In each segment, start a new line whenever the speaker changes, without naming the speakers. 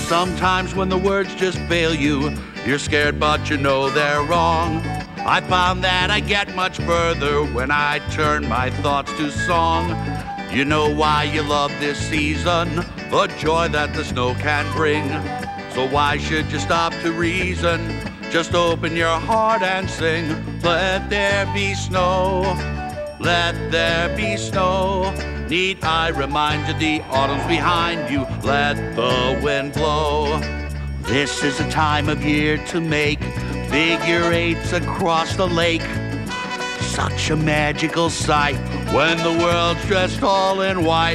Sometimes when the words just fail you, you're scared but you know they're wrong. I found that I get much further when I turn my thoughts to song. You know why you love this season, the joy that the snow can bring. So why should you stop to reason? Just open your heart and sing. Let there be snow, let there be snow. Need I remind you the autumn's behind you, let the wind blow. This is a time of year to make figure eights across the lake. Such a magical sight when the world's dressed all in white.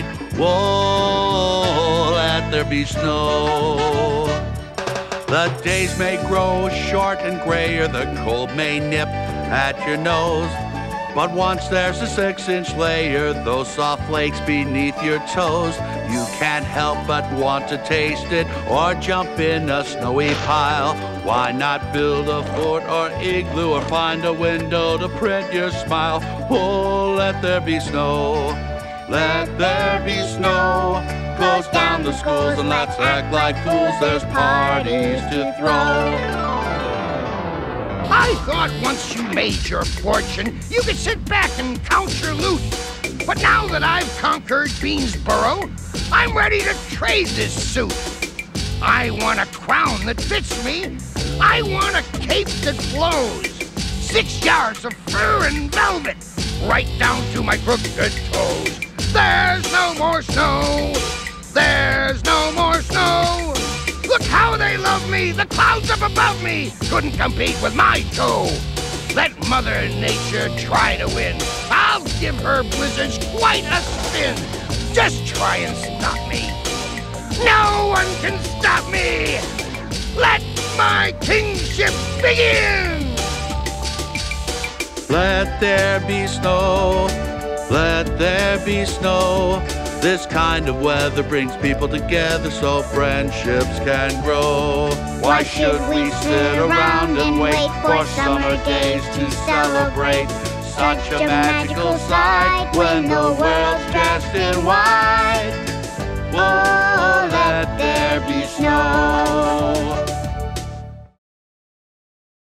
Whoa, let there be snow. The days may grow short and grayer, the cold may nip at your nose. But once there's a 6-inch layer, those soft flakes beneath your toes, you can't help but want to taste it or jump in a snowy pile. Why not build a fort or igloo or find a window to print your smile? Oh, let there be snow, let there be snow. Close down the schools and let's act like fools, there's parties to throw.
I thought once you made your fortune, you could sit back and count your loot. But now that I've conquered Beansboro, I'm ready to trade this suit. I want a crown that fits me. I want a cape that flows. 6 yards of fur and velvet, right down to my crooked toes. There's no more snow. There's no more snow. Look how they love me, the clouds up above me couldn't compete with my toe. Let Mother Nature try to win. I'll give her blizzards quite a spin. Just try and stop me. No one can stop me. Let my kingship begin.
Let there be snow, let there be snow. This kind of weather brings people together so friendships can grow. Why should we sit around and wait for summer days to celebrate such a magical sight when the world's dressed in white?